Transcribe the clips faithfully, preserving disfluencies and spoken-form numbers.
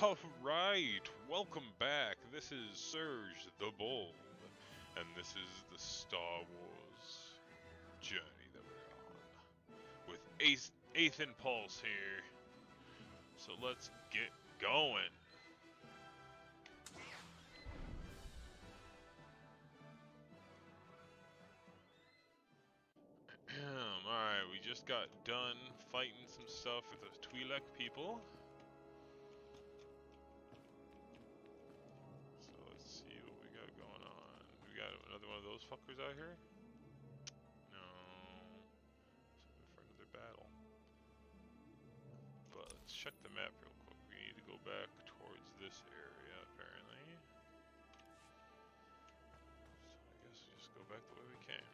Alright, welcome back. This is Surge the Bold, and this is the Star Wars journey that we're on. With Ace, Athan Pulse here. So let's get going. Alright, we just got done fighting some stuff with the Twi'lek people. So let's see what we got going on. We got another one of those fuckers out here? No. Something for another battle. But let's check the map real quick. We need to go back towards this area, apparently. So I guess we just go back the way we came.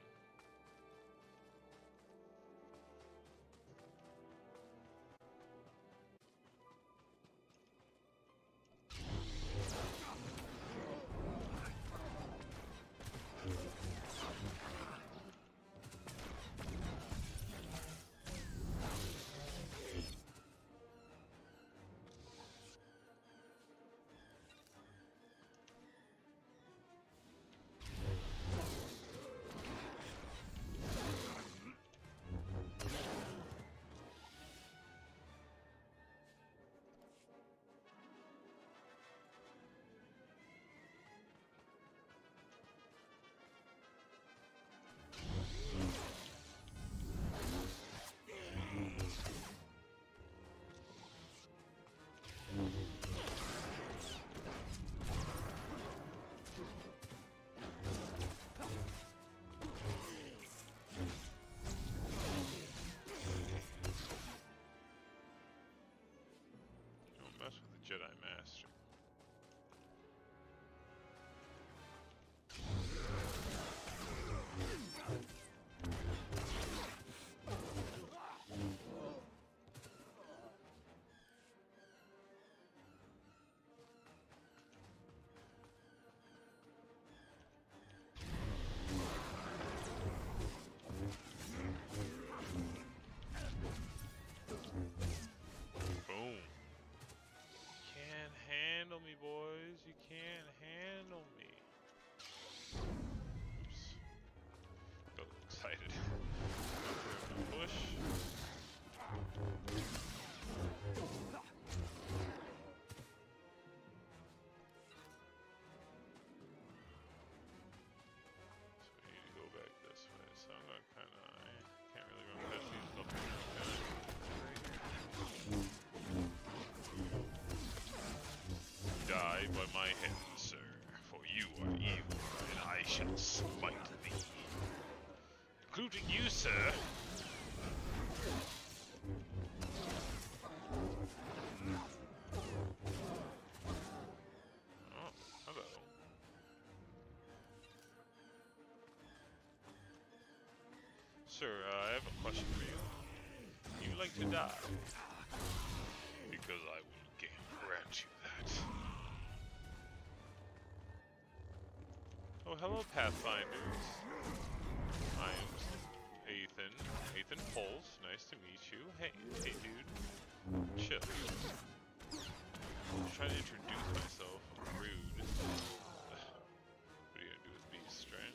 Mess with the Jedi Master. Boom. Can't handle me, boys. You can't handle me. Oops. Got a little excited. Push. So we need to go back this way. So I'm gonna kind of. I can't really go past these up here. Die by my hand, sir, for you are evil, and I shall smite thee. Including you, sir. Oh, hello. Sir, uh, I have a question for you. You like to die? Because I will grant you that. Oh, hello, Pathfinders. I'm Athan. Athan Pulse. Nice to meet you. Hey, hey, dude. Chill. I'm trying to introduce myself. I'm rude. What are you gonna do with Beast Strand?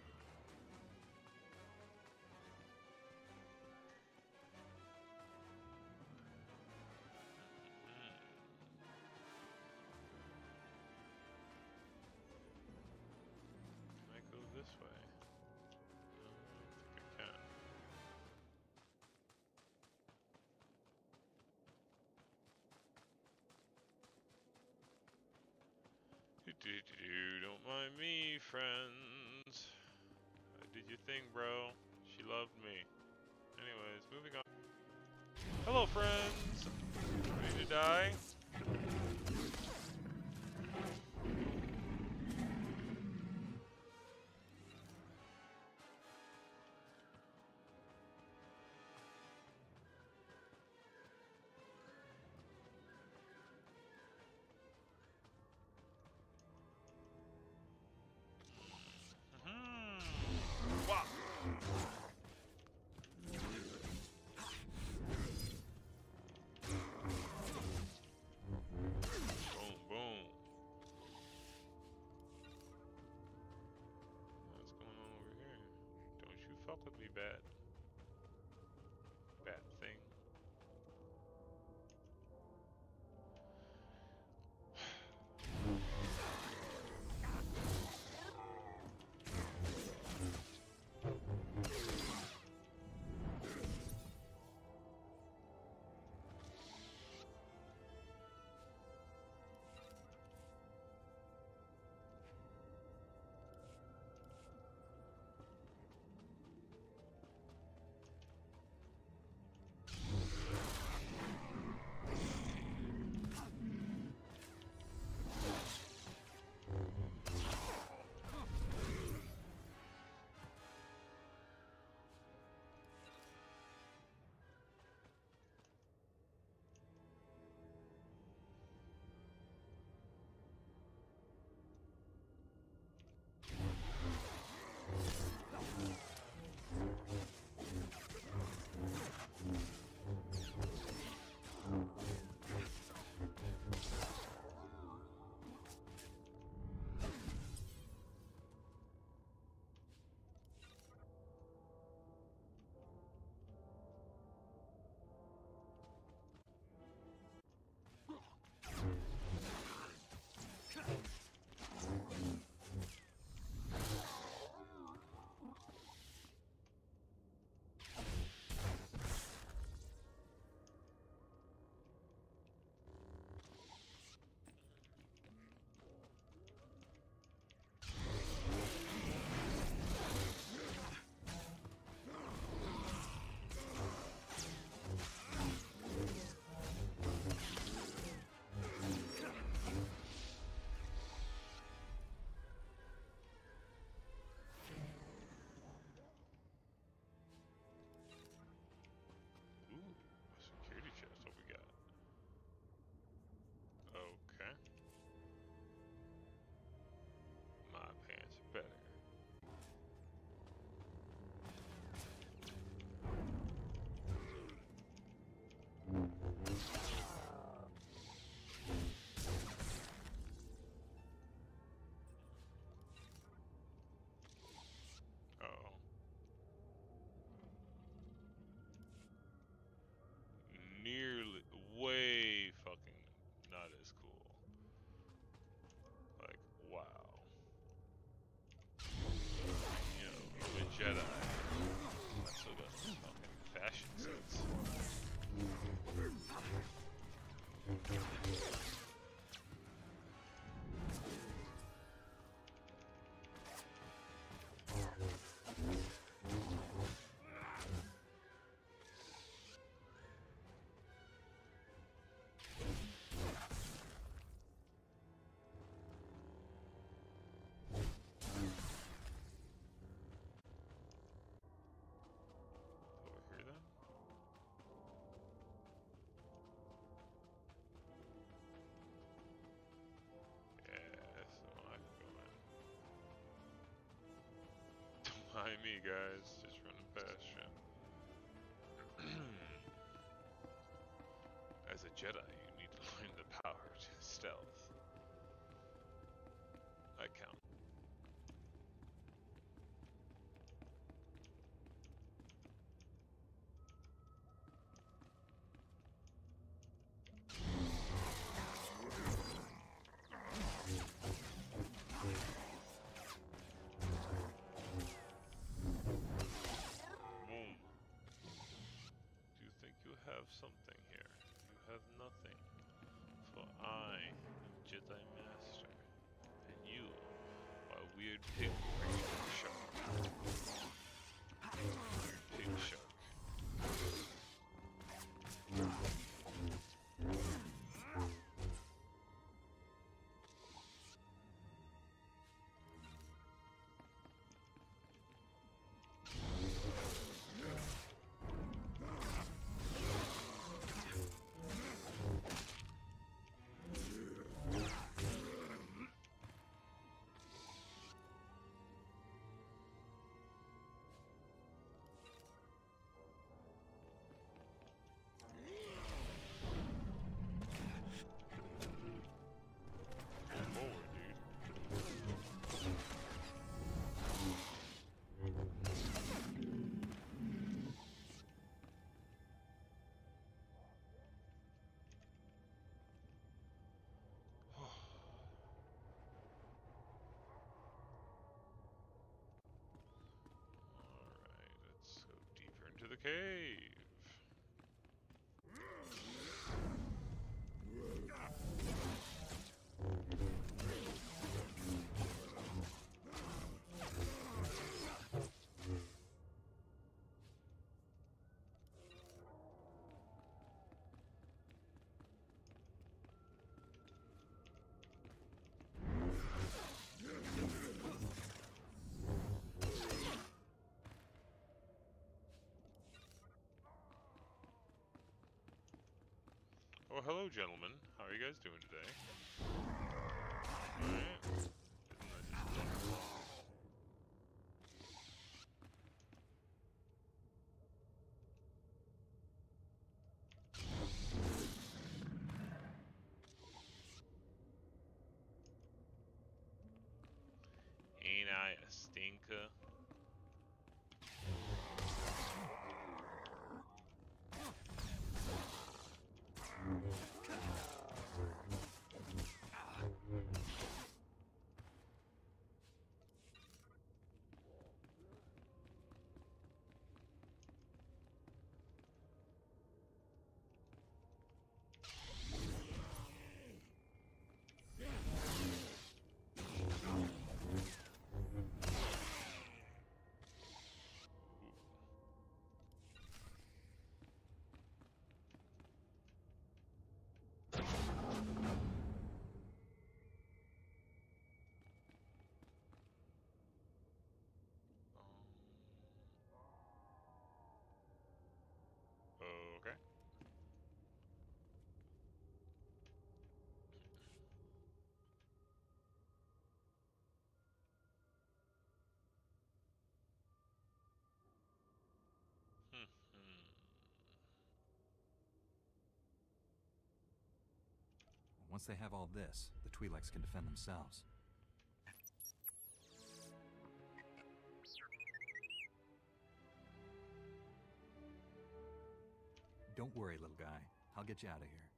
Go this way. No, I don't think I can. Do do do do. Don't mind me, friends. I did your thing, bro. She loved me. Anyways, moving on. Hello, friends. Ready to die? Took me bad. Bad thing. Okay. My pants are better. Uh-oh. Nearly, way fucking not as cool. Like, wow. You know, you're a Jedi. I still got some fucking fashion sense. Behind me, guys, just running past you. As a Jedi, you need to learn the power to stealth. I count. Have something here. You have nothing. For I am Jedi Master, and you are weird pig shark. Pig shark. cave. Oh, hello, gentlemen. How are you guys doing today? Alright. Didn't I just wonderful? Ain't I a stinker? Okay. Hmm. Once they have all this, the Twi'leks can defend themselves. Don't worry, little guy. I'll get you out of here.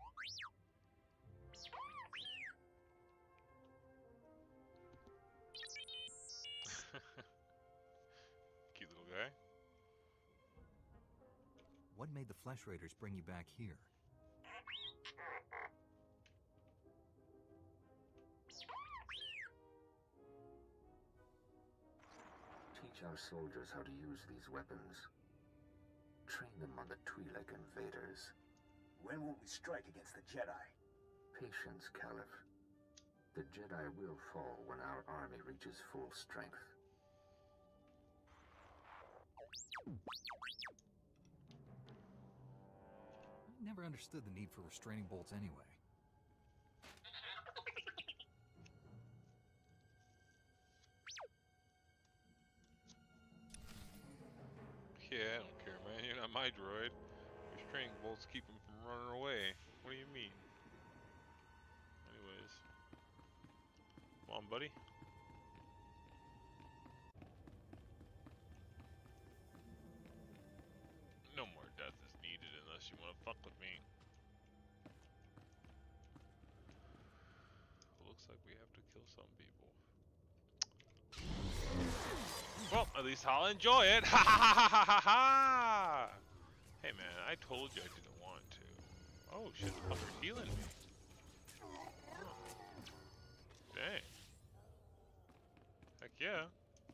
Cute little guy. What made the Flesh Raiders bring you back here? Teach our soldiers how to use these weapons. Train them on the Twi'lek invaders. When will we strike against the Jedi? Patience, Caliph. The Jedi will fall when our army reaches full strength. I never understood the need for restraining bolts anyway. Yeah, I don't care, man. You're not my droid. Restraining bolts keep him from running away. What do you mean? Anyways. Come on, buddy. No more death is needed unless you want to fuck with me. Looks like we have to kill some people. Well, at least I'll enjoy it. Ha ha ha ha ha ha! Hey man, I told you I didn't want to. Oh shit, the fucker's healing me. Oh. Dang. Heck yeah.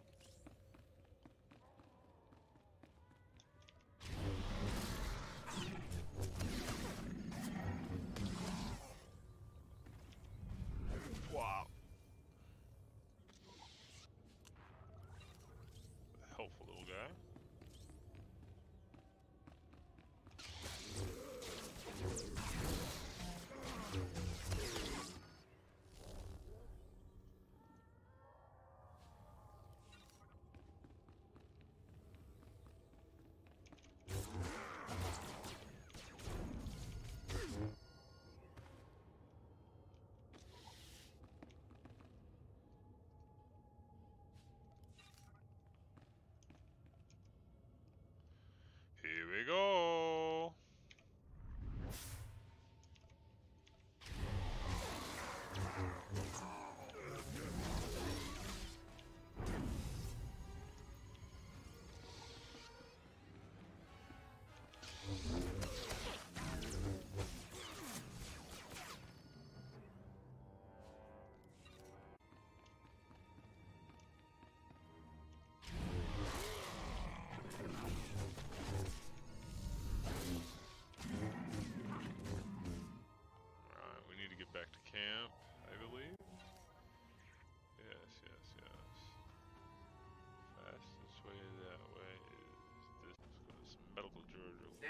Wow. Helpful little guy.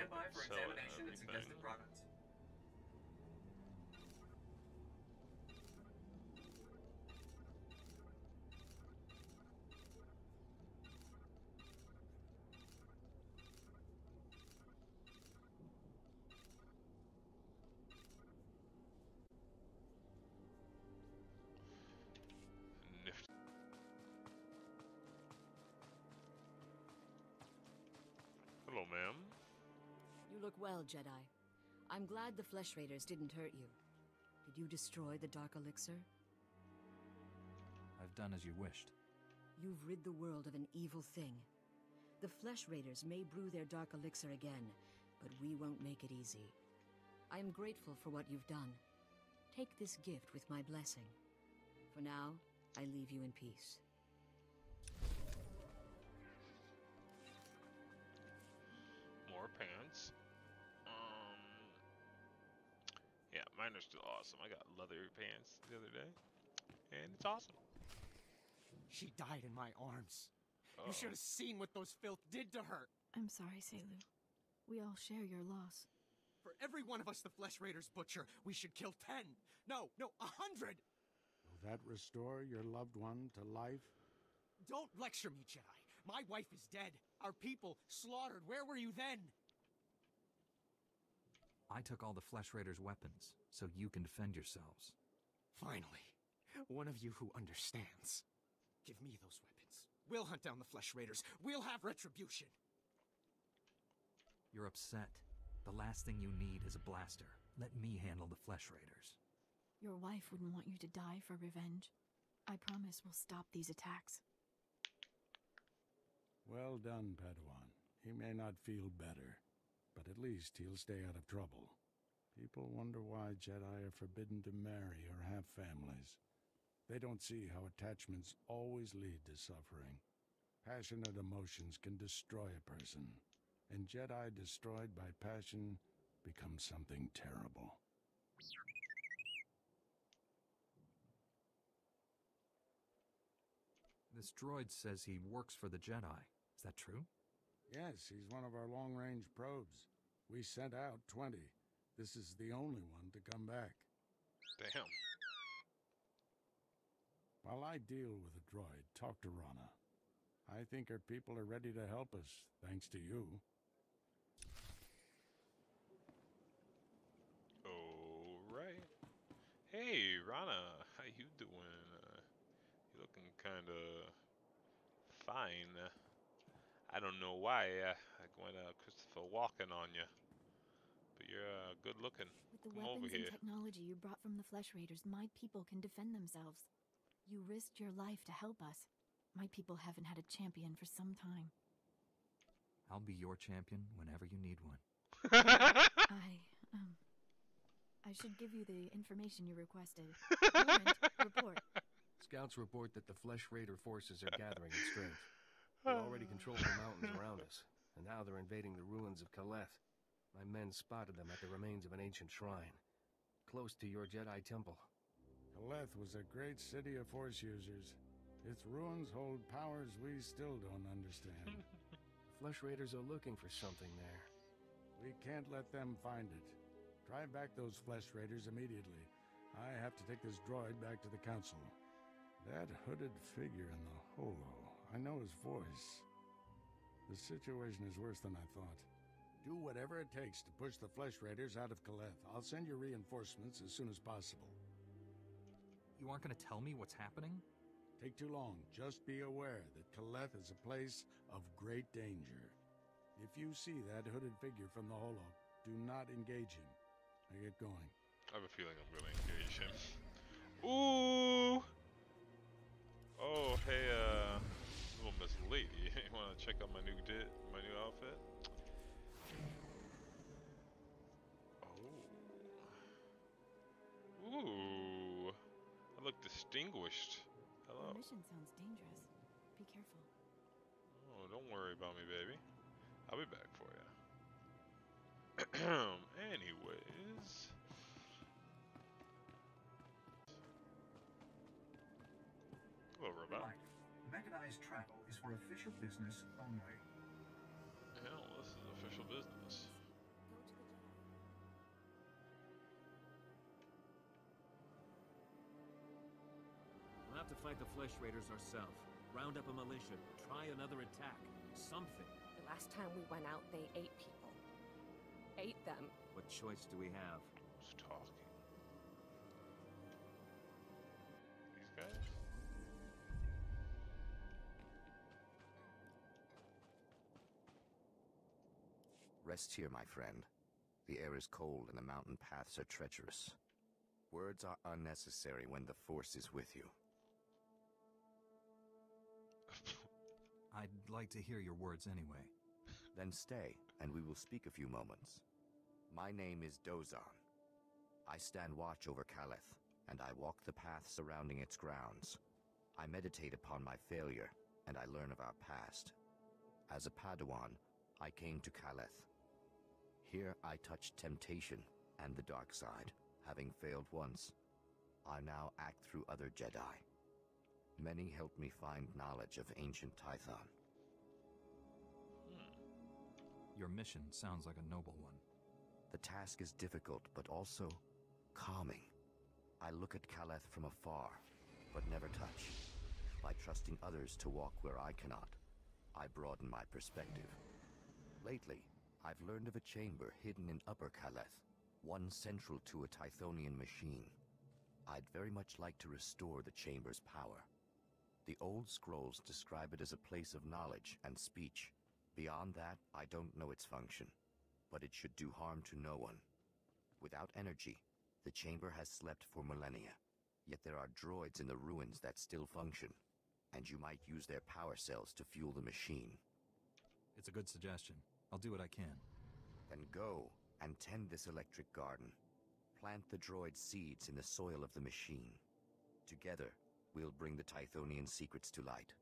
Stand by for Sell it and examination and everything. suggested products. Nifty. Hello, ma'am. You look well, Jedi. I'm glad the Flesh Raiders didn't hurt you. Did you destroy the Dark Elixir? I've done as you wished. You've rid the world of an evil thing. The Flesh Raiders may brew their Dark Elixir again, but we won't make it easy. I am grateful for what you've done. Take this gift with my blessing. For now, I leave you in peace. More pants. Um, yeah, mine are still awesome. I got leather pants the other day, and it's awesome. She died in my arms. Uh-oh. You should have seen what those filth did to her. I'm sorry, Selu. We all share your loss. For every one of us the Flesh Raiders butcher, we should kill ten. No, no, a hundred. Will that restore your loved one to life? Don't lecture me, Jedi. My wife is dead. Our people slaughtered. Where were you then? I took all the Flesh Raiders' weapons, so you can defend yourselves. Finally, one of you who understands. Give me those weapons. We'll hunt down the Flesh Raiders. We'll have retribution. You're upset. The last thing you need is a blaster. Let me handle the Flesh Raiders. Your wife wouldn't want you to die for revenge. I promise we'll stop these attacks. Well done, Padawan. He may not feel better, but at least he'll stay out of trouble. People wonder why Jedi are forbidden to marry or have families. They don't see how attachments always lead to suffering. Passionate emotions can destroy a person, and Jedi destroyed by passion become something terrible. This droid says he works for the Jedi. Is that true? Yes, he's one of our long-range probes. We sent out twenty. This is the only one to come back. Damn. While I deal with the droid, talk to Rana. I think her people are ready to help us, thanks to you. Alright. Hey, Rana. How you doing? Uh, you looking kinda fine. I don't know why uh, I went uh, Christopher Walken on you. But you're uh, good looking. With the Come over weapons and here. technology you brought from the Flesh Raiders, my people can defend themselves. You risked your life to help us. My people haven't had a champion for some time. I'll be your champion whenever you need one. I, um... I should give you the information you requested. Moment, report. Scouts report that the Flesh Raider forces are gathering in strength. They already control the mountains around us, and now they're invading the ruins of Kaleth. My men spotted them at the remains of an ancient shrine, close to your Jedi temple. Kaleth was a great city of Force users. Its ruins hold powers we still don't understand. Flesh Raiders are looking for something there. We can't let them find it. Drive back those Flesh Raiders immediately. I have to take this droid back to the Council. That hooded figure in the holo, I know his voice. The situation is worse than I thought. Do whatever it takes to push the Flesh Raiders out of Kaleth. I'll send you reinforcements as soon as possible. You aren't going to tell me what's happening? Take too long. Just be aware that Kaleth is a place of great danger. If you see that hooded figure from the holo, do not engage him. Now get going. I have a feeling I'm going to engage him. Ooh! Oh, hey, uh, little Miss Lady, you want to check out my new dit, my new outfit? Oh. Ooh. I look distinguished. Hello. The mission sounds dangerous. Be careful. Oh, don't worry about me, baby. I'll be back for you. Anyways. Hello, robot. Right. Mechanized travel is for official business only. Hell, this is official business. got to fight the Flesh Raiders ourselves. Round up a militia. Try another attack. Something. The last time we went out, they ate people. Ate them. What choice do we have? Who's talking? These guys? Rest here, my friend. The air is cold and the mountain paths are treacherous. Words are unnecessary when the Force is with you. I'd like to hear your words anyway. Then stay, and we will speak a few moments. My name is Dozan. I stand watch over Caleth, and I walk the path surrounding its grounds. I meditate upon my failure, and I learn of our past. As a Padawan, I came to Caleth. Here I touched temptation and the dark side. Having failed once, I now act through other Jedi. Many helped me find knowledge of ancient Tython. Hmm. Your mission sounds like a noble one. The task is difficult, but also calming. I look at Caleth from afar, but never touch. By trusting others to walk where I cannot, I broaden my perspective. Lately, I've learned of a chamber hidden in Upper Caleth, one central to a Tythonian machine. I'd very much like to restore the chamber's power. The old scrolls describe it as a place of knowledge and speech. Beyond that, I don't know its function, but it should do harm to no one. Without energy, the chamber has slept for millennia. Yet there are droids in the ruins that still function, and you might use their power cells to fuel the machine. It's a good suggestion. I'll do what I can. Then go and tend this electric garden. Plant the droid seeds in the soil of the machine. Together, we'll bring the Tythonian secrets to light.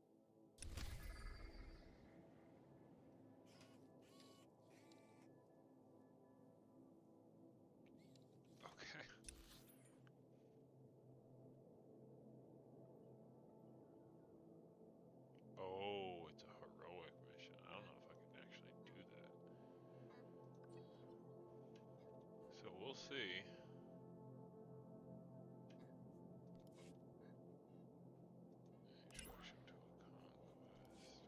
Okay. Oh, it's a heroic mission. I don't know if I can actually do that. So we'll see. Introduction to a conquest.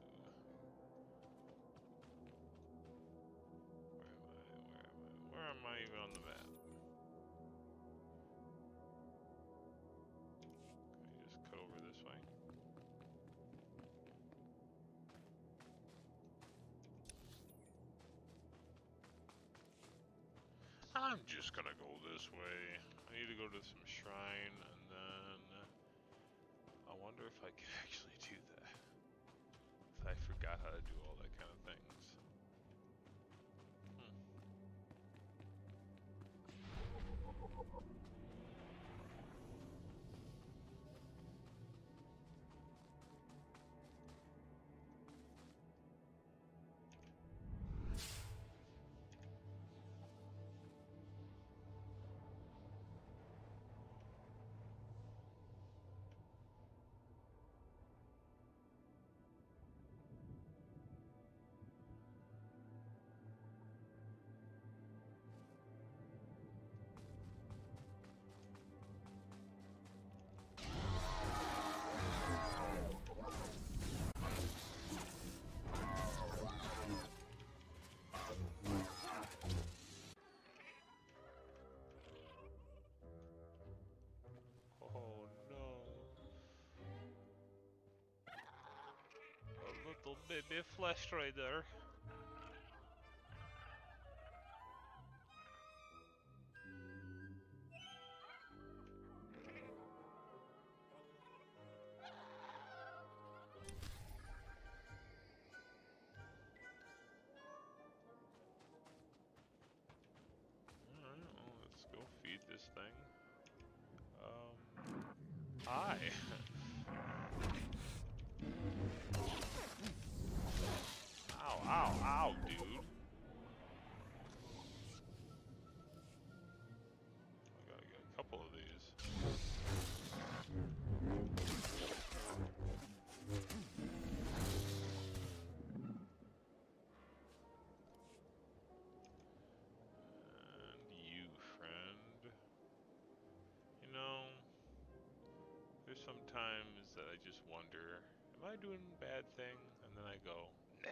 Uh, where am I? Where am I? Where am I even on the map? Can we just cut over this way? I'm just gonna go this way. I need to go to some shrine, and then I wonder if I can actually do that. If I forgot how to do all that kind of things. Hmm. Oh no. A little baby flesh raider. Alright, well, let's go feed this thing. Um, hi. Ow, ow, ow, dude. I gotta get a couple of these. And you, friend. You know, there's sometimes that I just wonder, am I doing a bad thing? And then I go,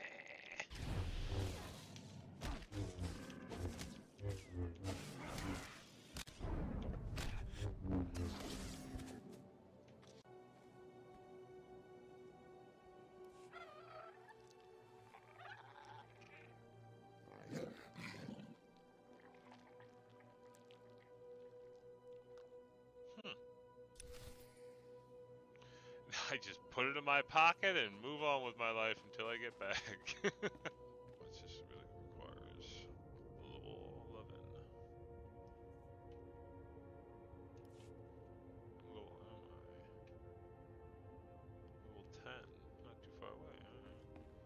I just put it in my pocket and move on with my life until I get back. What's this really requires? Level eleven. What level am I? Level ten. Not too far away. Alright.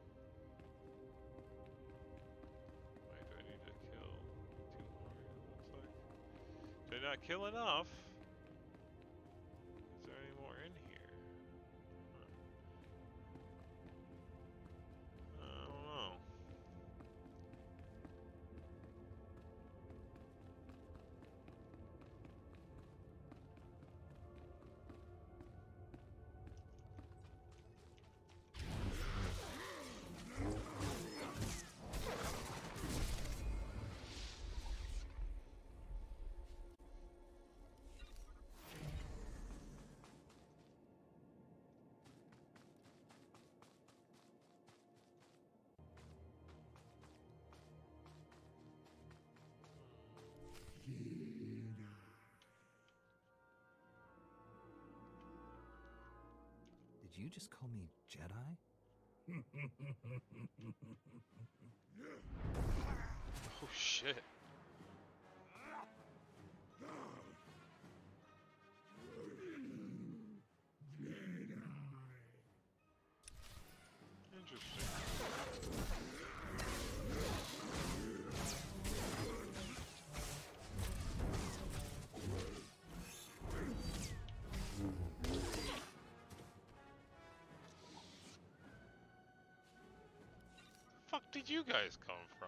Wait, do I need to kill two more? It looks like. Did I not kill enough? Is there any more in here? I don't know. Did you just call me Jedi? Oh shit. Interesting. Fuck did you guys come from?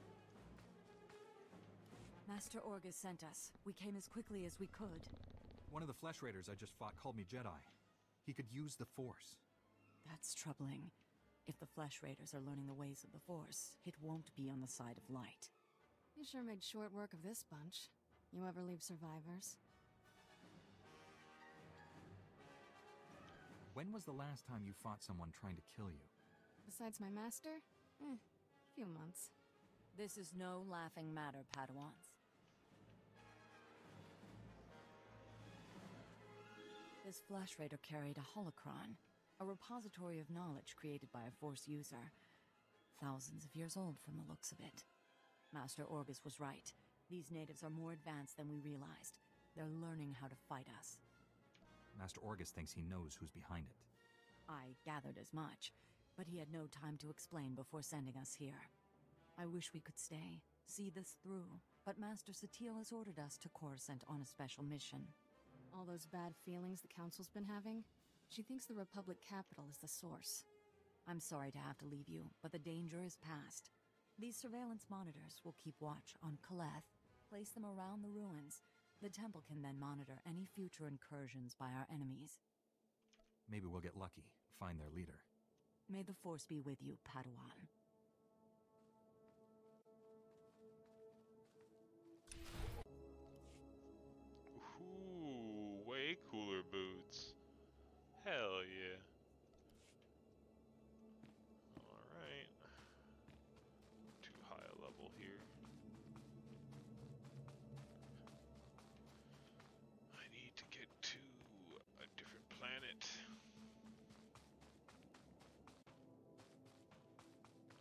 Master Orgus sent us. We came as quickly as we could. One of the Flesh Raiders I just fought called me Jedi. He could use the Force. That's troubling. If the Flesh Raiders are learning the ways of the Force, it won't be on the side of light. You sure made short work of this bunch. You ever leave survivors? When was the last time you fought someone trying to kill you? Besides my master? Eh, few months. This is no laughing matter, Padawans. This Flesh Raider carried a holocron, a repository of knowledge created by a Force user. Thousands of years old from the looks of it. Master Orgus was right. These natives are more advanced than we realized. They're learning how to fight us. Master Orgus thinks he knows who's behind it. I gathered as much, but he had no time to explain before sending us here. I wish we could stay, see this through, but Master Satil has ordered us to Coruscant on a special mission. All those bad feelings the Council's been having? She thinks the Republic capital is the source. I'm sorry to have to leave you, but the danger is past. These surveillance monitors will keep watch on Kaleth, place them around the ruins. The temple can then monitor any future incursions by our enemies. Maybe we'll get lucky, find their leader. May the Force be with you, Padawan. Ooh, way cooler boots. Hell yeah. Alright. Too high a level here. I need to get to a different planet.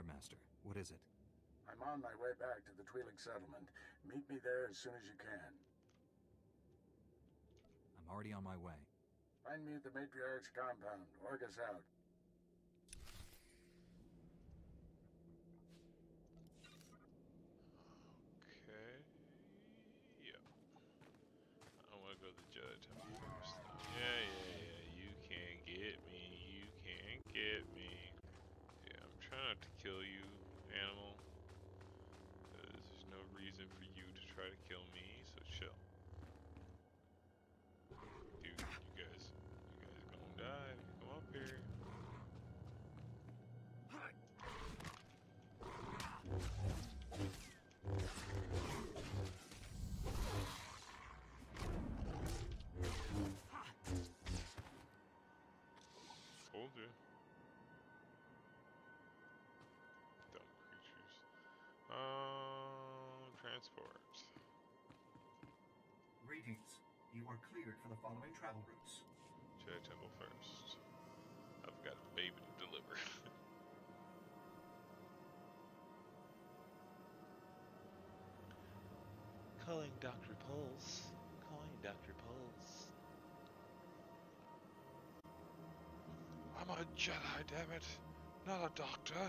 Master. What is it? I'm on my way back to the Twi'lek settlement. Meet me there as soon as you can. I'm already on my way. Find me at the Matriarch's compound. Orgus out. Okay. Yeah. I want to go to the Jedi Temple first, though. Yeah, yeah, yeah. You can't get me. You can't get me. Yeah, I'm trying not to kill you, animal. Because there's no reason for you to try to kill me, so chill. Dude, you guys, you guys gonna die if you come up here. Told you. Dumb creatures. Um, transport. Greetings. You are cleared for the following travel routes. Jedi Temple first. I've got a baby to deliver. Calling Doctor Pulse. Calling Doctor Pulse. I'm a Jedi, damn it, not a doctor.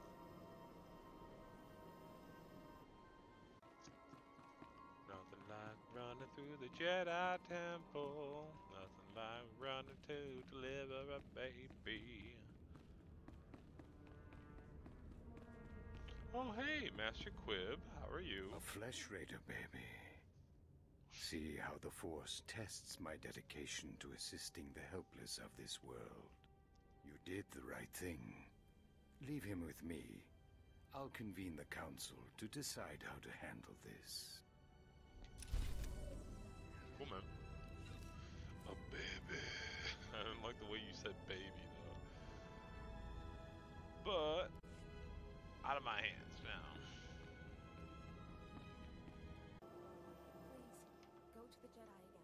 Nothing like running through the Jedi Temple. Nothing like running to deliver a baby. Oh hey, Master Quib, how are you? A flesh raider, baby. See how the Force tests my dedication to assisting the helpless of this world. You did the right thing. Leave him with me. I'll convene the council to decide how to handle this. Cool, man. A baby. I don't like the way you said baby, though. But, out of my hands now. Please, go to the Jedi again.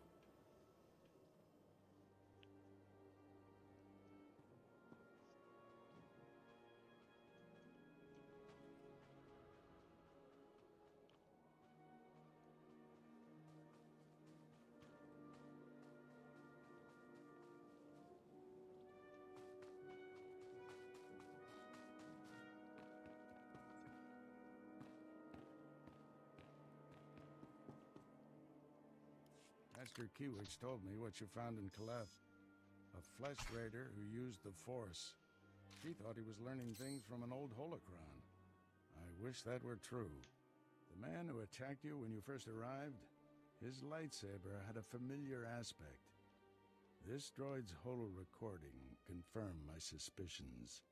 Master Kiwich told me what you found in Kaleth. A flesh raider who used the Force. He thought he was learning things from an old holocron. I wish that were true. The man who attacked you when you first arrived, his lightsaber had a familiar aspect. This droid's holo recording confirmed my suspicions.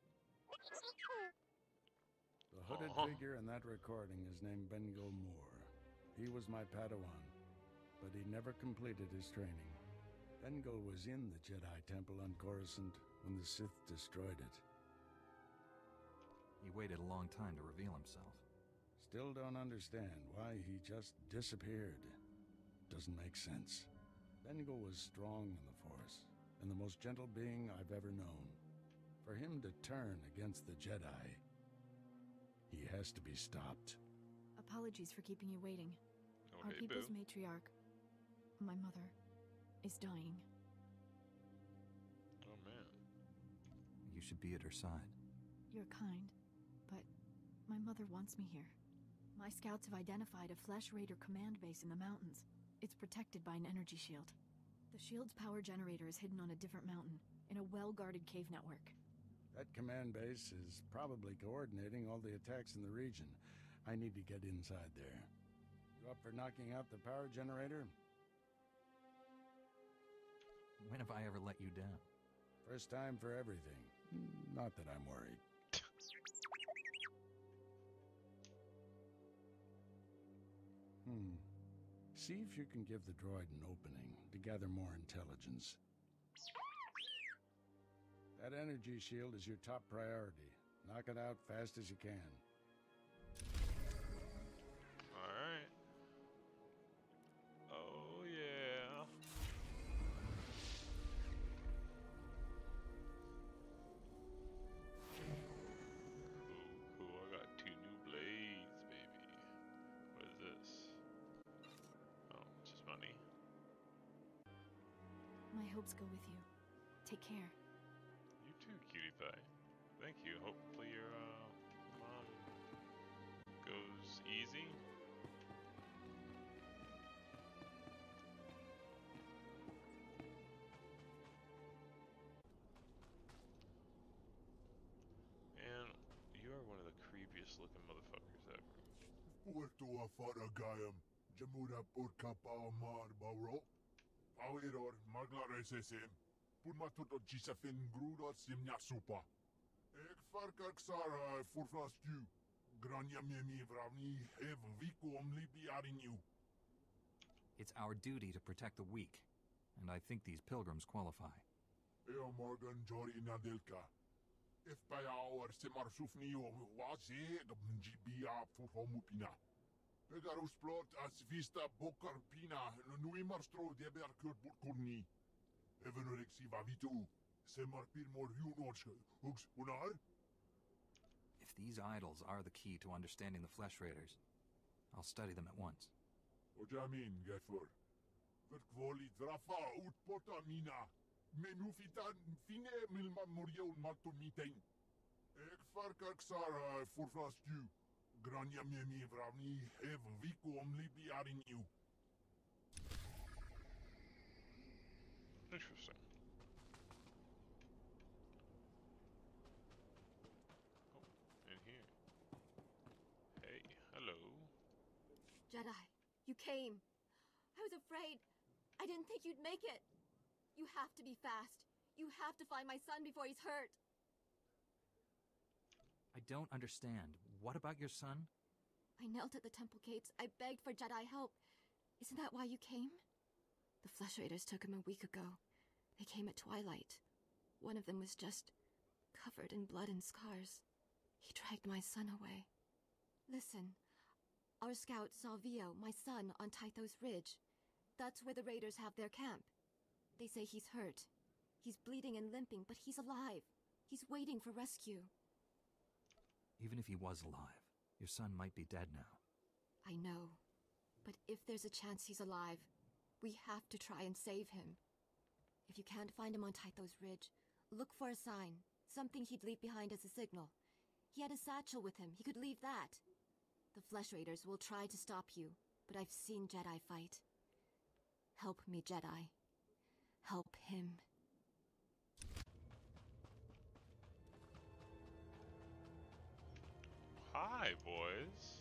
The hooded Aww. figure in that recording is named Bengal Moore. He was my Padawan, but he never completed his training. Bengal was in the Jedi Temple on Coruscant when the Sith destroyed it. He waited a long time to reveal himself. Still don't understand why he just disappeared. Doesn't make sense. Bengal was strong in the Force, and the most gentle being I've ever known. For him to turn against the Jedi, he has to be stopped. Apologies for keeping you waiting. Oh, Our hey, people's boo. matriarch, my mother, is dying. Oh, man. You should be at her side. You're kind, but my mother wants me here. My scouts have identified a Flesh Raider command base in the mountains. It's protected by an energy shield. The shield's power generator is hidden on a different mountain, in a well-guarded cave network. That command base is probably coordinating all the attacks in the region. I need to get inside there. You up for knocking out the power generator? When have I ever let you down? First time for everything. Not that I'm worried. Hmm. See if you can give the droid an opening to gather more intelligence. That energy shield is your top priority. Knock it out fast as you can. Alright. Oh, yeah. Who, who are hopes go with you. Take care. You too, cutie pie. Thank you. Hopefully your uh, mom goes easy. And you are one of the creepiest looking motherfuckers ever. Puerto Afaragayam, Jamura Purkapa Mar Bauro, Power Magla Resesem, Purmatoto Gisafin Gruda Simnya Supa, Ek Farkak Sara Furflastu, Grania Mimi Vravni, Hev Viku Omlipi Arinu. It's our duty to protect the weak, and I think these pilgrims qualify. Eo Morgan Jori Nadelka. If by our Semarsufni or Wazi, the Njibia Furhomupina. Pegarus plot as Vista Bokarpina, Nuimarstro de Berkur Burkurni. Evenurexi Vavitu, Semarpir Moriunoch, Hooks Unar? If these idols are the key to understanding the Flesh Raiders, I'll study them at once. Ojamin, Gefur. Verkvoli Drafa ut Potamina. Menufitan fine milma morion matumiten. Ek farkak sara furflastu. Grania memi vravni hev viku omlibi arinu. Interesting. Oh, in here. Hey, hello. Jedi, you came. I was afraid. I didn't think you'd make it. You have to be fast. You have to find my son before he's hurt. I don't understand. What about your son? I knelt at the temple gates. I begged for Jedi help. Isn't that why you came? The Flesh Raiders took him a week ago. They came at twilight. One of them was just covered in blood and scars. He dragged my son away. Listen, our scout saw Vio, my son, on Tythos Ridge. That's where the Raiders have their camp. They say he's hurt. He's bleeding and limping, but he's alive. He's waiting for rescue. Even if he was alive, your son might be dead now. I know. But if there's a chance he's alive, we have to try and save him. If you can't find him on Tythos Ridge, look for a sign. Something he'd leave behind as a signal. He had a satchel with him. He could leave that. The Flesh Raiders will try to stop you, but I've seen Jedi fight. Help me, Jedi. Help him. Hi, boys.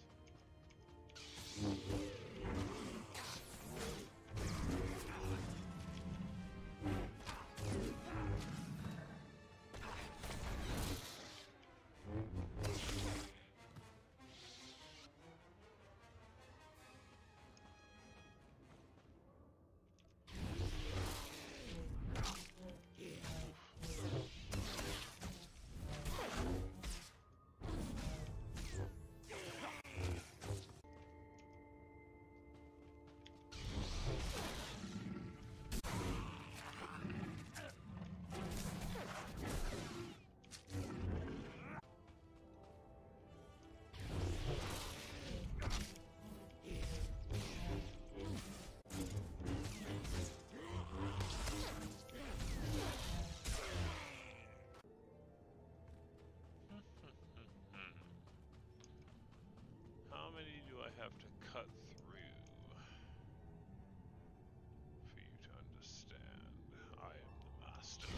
How many do I have to cut through for you to understand? I am the master.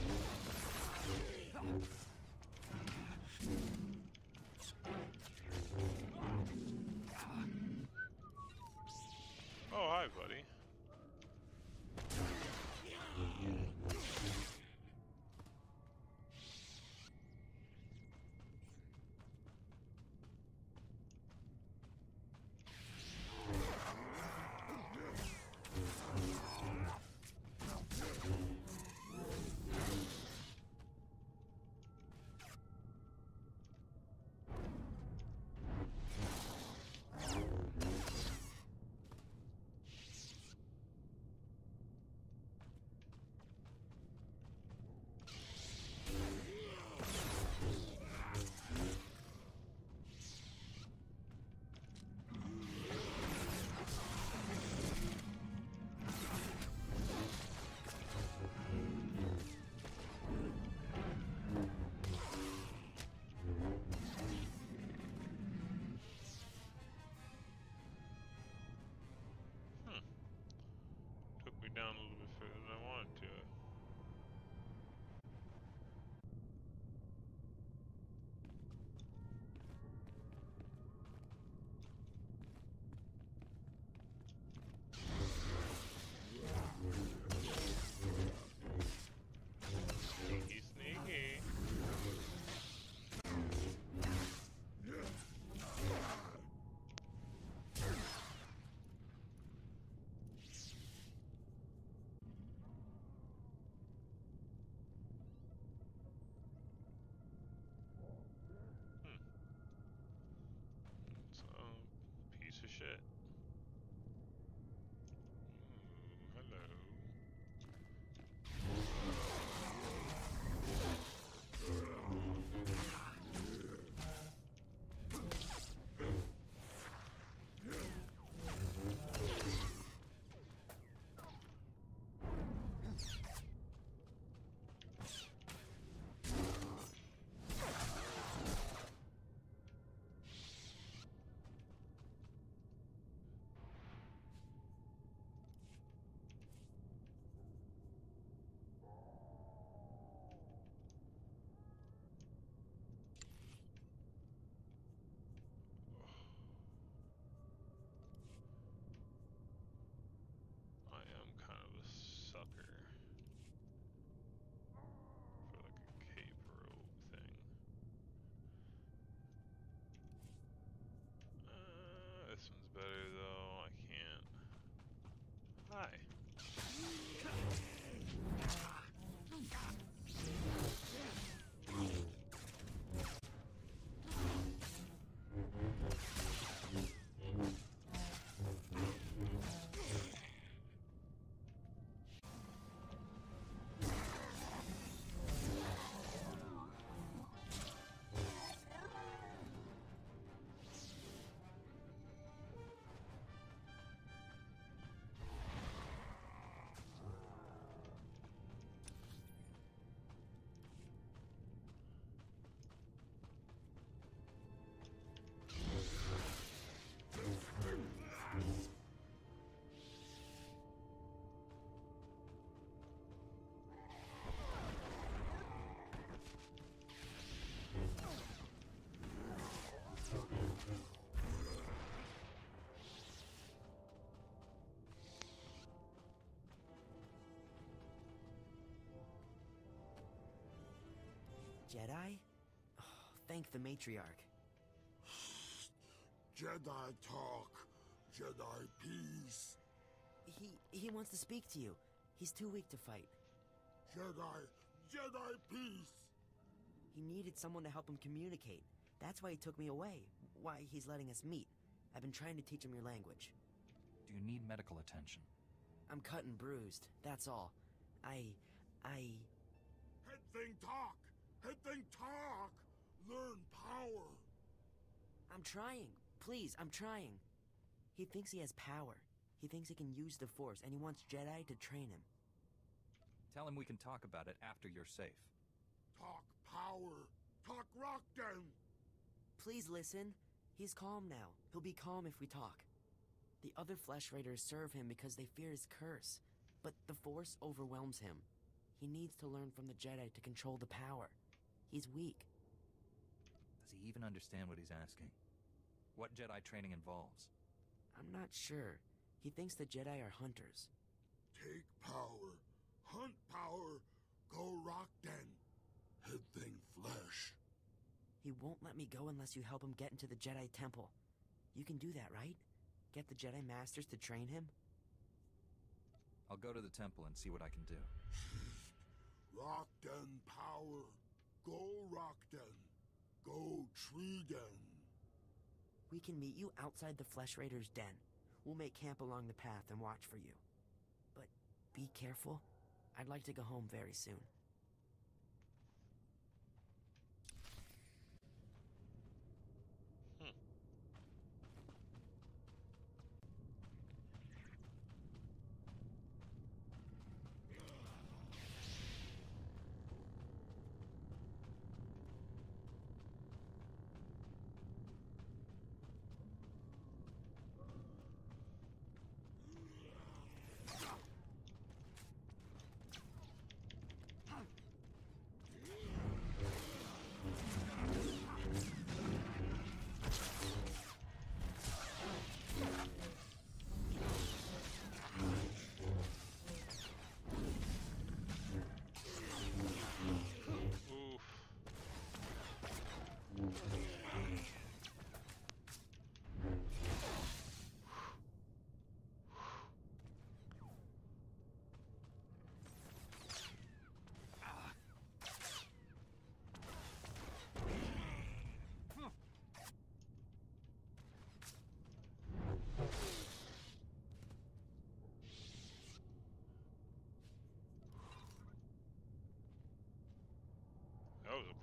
Oh, hi, buddy. down a little bit further than I wanted to. Sneaky, sneaky. Piece of shit. Ooh, hello. I am kind of a sucker for like a cape robe thing. Uh, this one's better though. I can't. Hi. Jedi? Oh, thank the matriarch. Jedi talk. Jedi peace. He he wants to speak to you. He's too weak to fight. Jedi, Jedi peace. He needed someone to help him communicate. That's why he took me away. Why he's letting us meet. I've been trying to teach him your language. Do you need medical attention? I'm cut and bruised, that's all. I... I... Head thing talk! Head thing talk! Learn power! I'm trying. Please, I'm trying. He thinks he has power. He thinks he can use the Force, and he wants Jedi to train him. Tell him we can talk about it after you're safe. Talk power! Talk Rockden! Please listen. He's calm now. He'll be calm if we talk. The other Flesh Raiders serve him because they fear his curse. But the Force overwhelms him. He needs to learn from the Jedi to control the power. He's weak. Does he even understand what he's asking? What Jedi training involves? I'm not sure. He thinks the Jedi are hunters. Take power. Hunt power. Go Rockden. Head thing flesh. He won't let me go unless you help him get into the Jedi Temple. You can do that, right? Get the Jedi Masters to train him? I'll go to the temple and see what I can do. Rockden power. Go Rockden. Go Treeden. We can meet you outside the Flesh Raiders' den. We'll make camp along the path and watch for you. But be careful. I'd like to go home very soon. Hmm.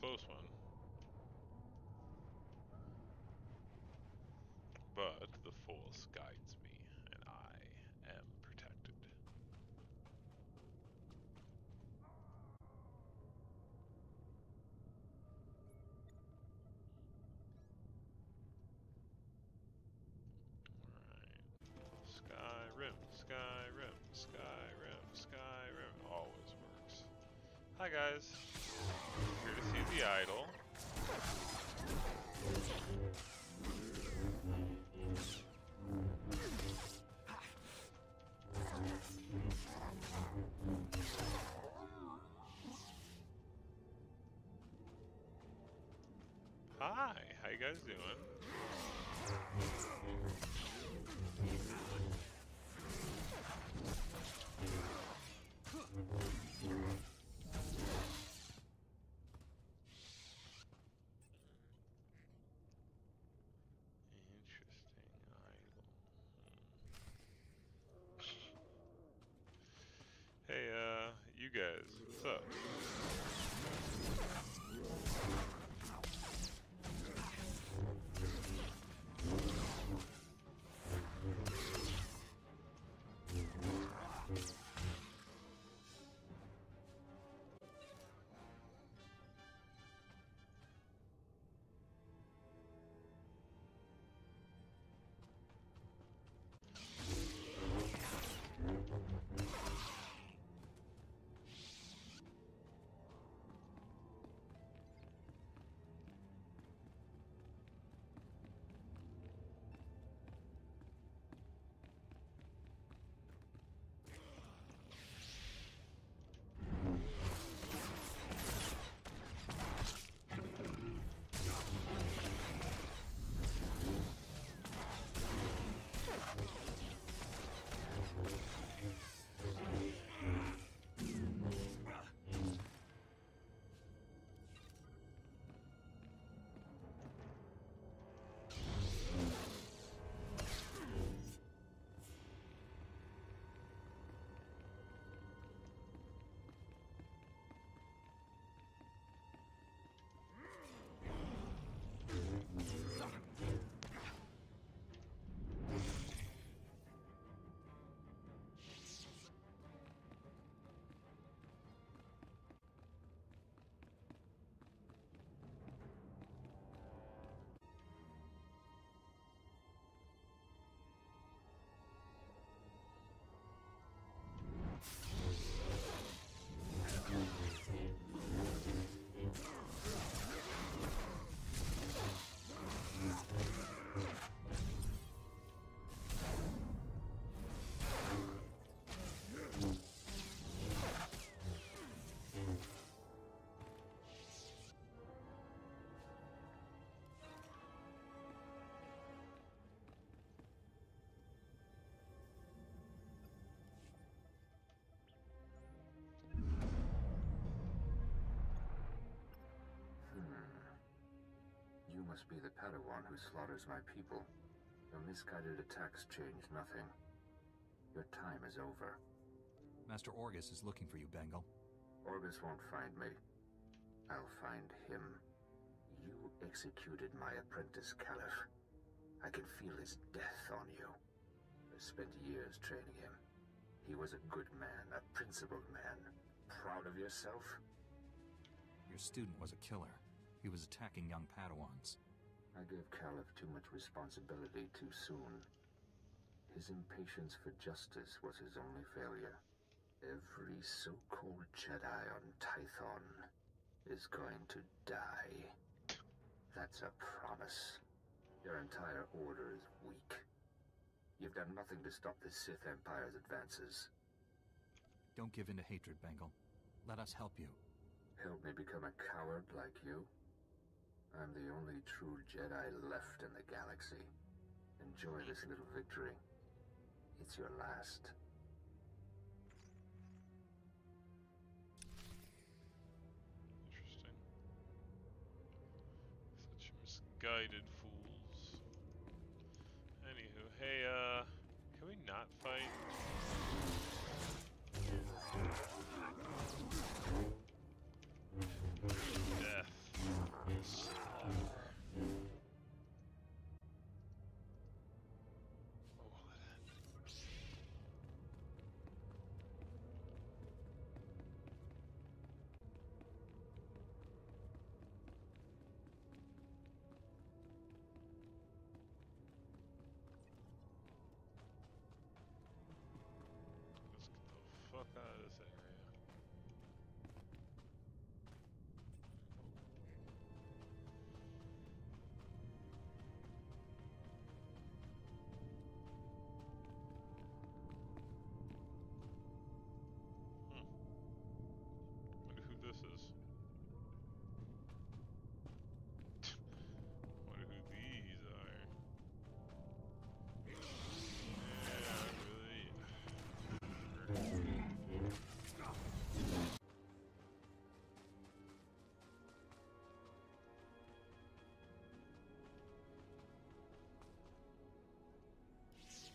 close one. But the Force guides me, and I am protected. Skyrim, Skyrim, Skyrim, Skyrim. Always works. Hi guys. Here to see the idol. Hi, how you guys doing? Hey, uh, you guys, what's up? You must be the Padawan who slaughters my people. Your misguided attacks change nothing. Your time is over. Master Orgus is looking for you, Bengal. Orgus won't find me. I'll find him. You executed my apprentice, Caliph. I can feel his death on you. I spent years training him. He was a good man, a principled man. Proud of yourself? Your student was a killer. He was attacking young Padawans. I gave Caliph too much responsibility too soon. His impatience for justice was his only failure. Every so-called Jedi on Tython is going to die. That's a promise. Your entire order is weak. You've done nothing to stop the Sith Empire's advances. Don't give in to hatred, Bengal. Let us help you. Help me become a coward like you? I'm the only true Jedi left in the galaxy. Enjoy this little victory. It's your last. Interesting. Such misguided fools. Anywho, hey, uh, can we not fight? Death.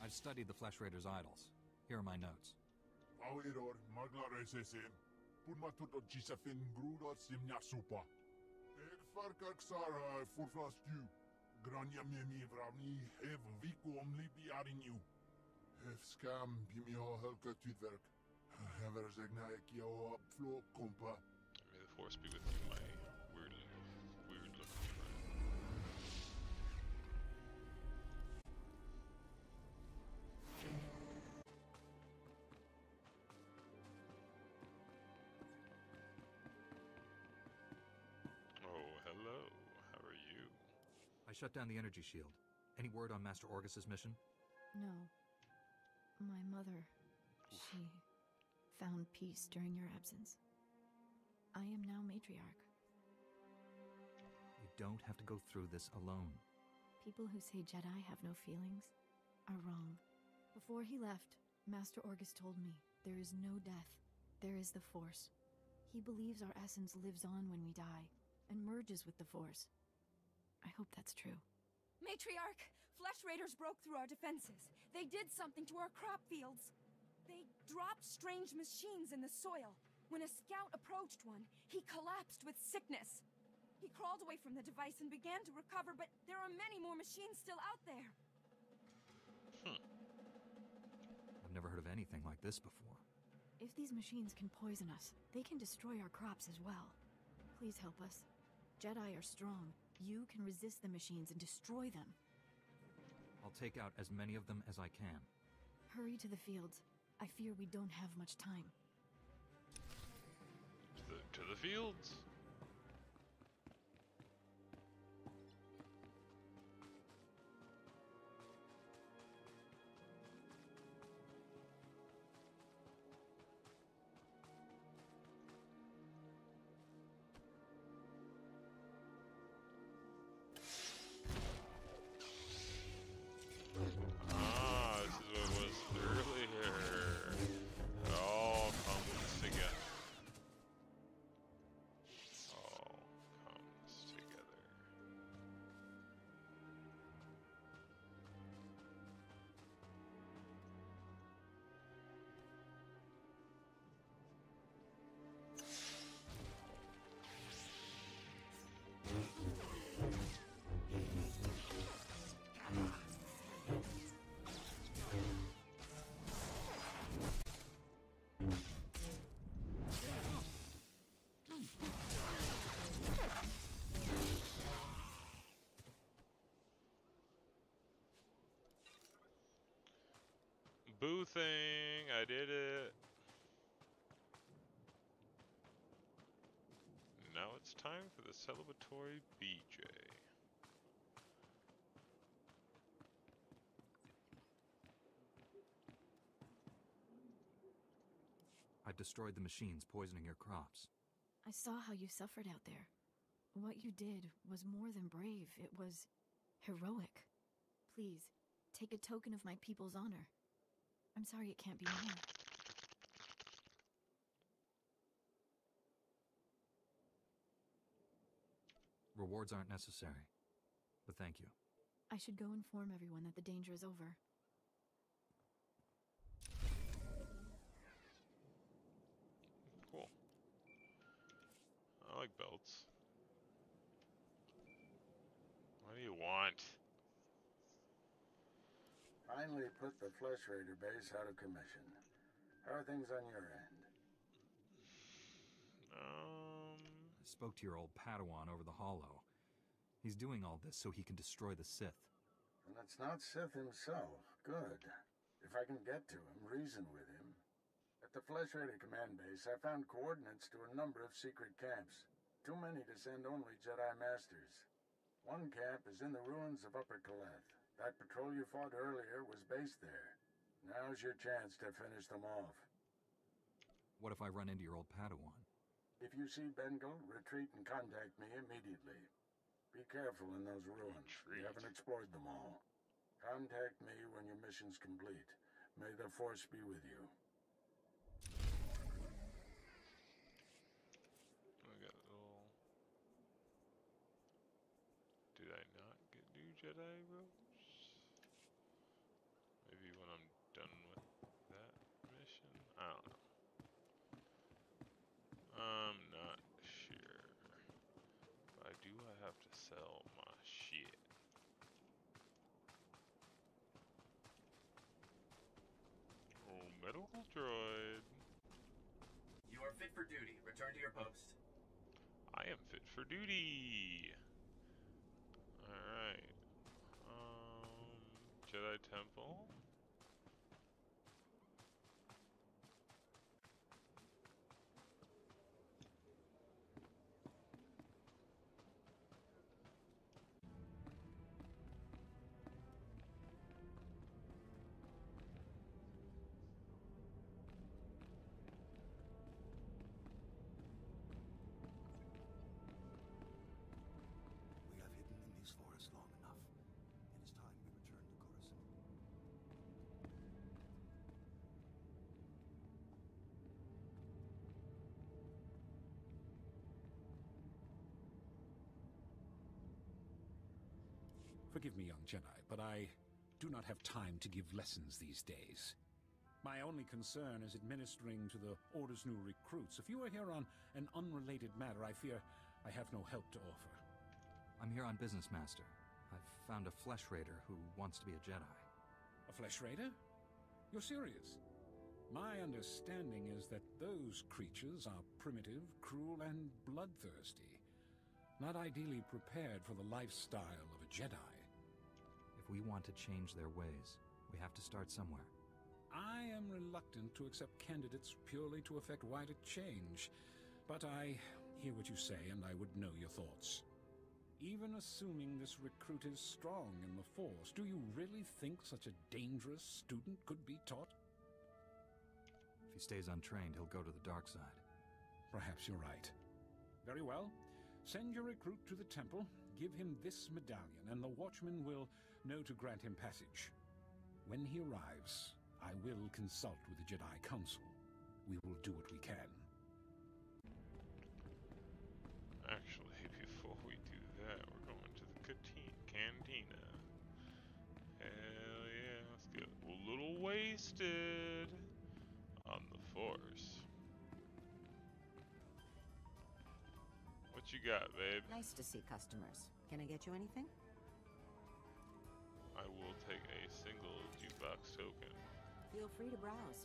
I've studied the Flesh Raiders' idols. Here are my notes. Paueror, maglaresesem. Purmatut gisafin grudor simnyasupa. Ek farkak sara furflastu. Grania memi vravni hev viku om libi arinu. Hev skam pimio helka tutwerk. Hever zegnaek yo flo kompa. May the force be with you, my weird, weird looking friend. Oh, hello. How are you? I shut down the energy shield. Any word on Master Orgus's mission? No. My mother, she found peace during your absence. I am now matriarch. You don't have to go through this alone. People who say Jedi have no feelings are wrong. Before he left, Master Orgus told me there is no death. There is the Force. He believes our essence lives on when we die and merges with the Force. I hope that's true. Matriarch! Flesh Raiders broke through our defenses. They did something to our crop fields. They dropped strange machines in the soil. When a scout approached one, he collapsed with sickness. He crawled away from the device and began to recover, but there are many more machines still out there. Hmm. I've never heard of anything like this before. If these machines can poison us, they can destroy our crops as well. Please help us. Jedi are strong. You can resist the machines and destroy them. I'll take out as many of them as I can. Hurry to the fields. I fear we don't have much time. To the, to the fields. Ah, this is what it was earlier. It all comes together. All comes together. Boo thing, I did it. Now it's time for the celebratory B J. I've destroyed the machines poisoning your crops. I saw how you suffered out there. What you did was more than brave. It was heroic. Please, take a token of my people's honor. I'm sorry it can't be more. Rewards aren't necessary, but thank you. I should go inform everyone that the danger is over. Cool. I like belts. What do you want? Finally put the Flesh Raider base out of commission. How are things on your end? Um... I spoke to your old Padawan over the Hollow. He's doing all this so he can destroy the Sith. And it's not Sith himself. Good. If I can get to him, reason with him. At the Flesh Raider command base, I found coordinates to a number of secret camps. Too many to send only Jedi Masters. One camp is in the ruins of Upper Kaleth. That patrol you fought earlier was based there. Now's your chance to finish them off. What if I run into your old Padawan? If you see Bengal, retreat and contact me immediately. Be careful in those ruins. We haven't explored them all. Contact me when your mission's complete. May the Force be with you. I got a little... Did I not get new Jedi robes? Maybe when fit for duty. Return to your post. I am fit for duty. Alright. Um, Jedi Temple. We have hidden in these forests long enough. It is time we return to Coruscant. Forgive me, young Jedi, but I do not have time to give lessons these days. My only concern is administering to the Order's new recruits. If you are here on an unrelated matter, I fear I have no help to offer. I'm here on business, Master. I've found a flesh raider who wants to be a Jedi. A flesh raider? You're serious? My understanding is that those creatures are primitive, cruel, and bloodthirsty. Not ideally prepared for the lifestyle of a Jedi. If we want to change their ways, we have to start somewhere. I am reluctant to accept candidates purely to effect wider change, but I hear what you say, and I would know your thoughts. Even assuming this recruit is strong in the Force, do you really think such a dangerous student could be taught? If he stays untrained, he'll go to the dark side. Perhaps you're right. Very well. Send your recruit to the temple, give him this medallion, and the Watchman will know to grant him passage. When he arrives, I will consult with the Jedi Council. We will do what we can. Actually, before we do that, we're going to the canteen cantina. Hell yeah, let's get a little wasted on the Force. What you got, babe? Nice to see customers. Can I get you anything? I will take a single jukebox token. Feel free to browse.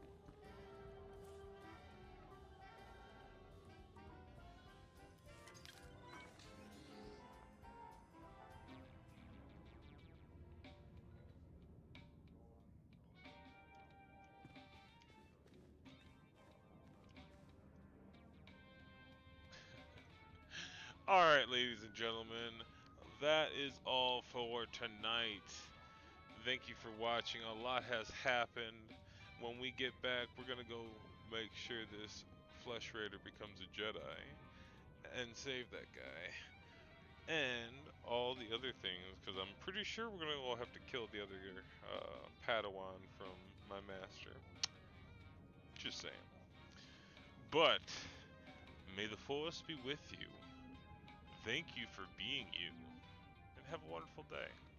Alright, ladies and gentlemen, that is all for tonight. Thank you for watching. A lot has happened. When we get back, we're going to go make sure this Flesh Raider becomes a Jedi and save that guy. And all the other things, because I'm pretty sure we're going to all have to kill the other uh, Padawan from my master. Just saying. But, may the Force be with you. Thank you for being you, and have a wonderful day.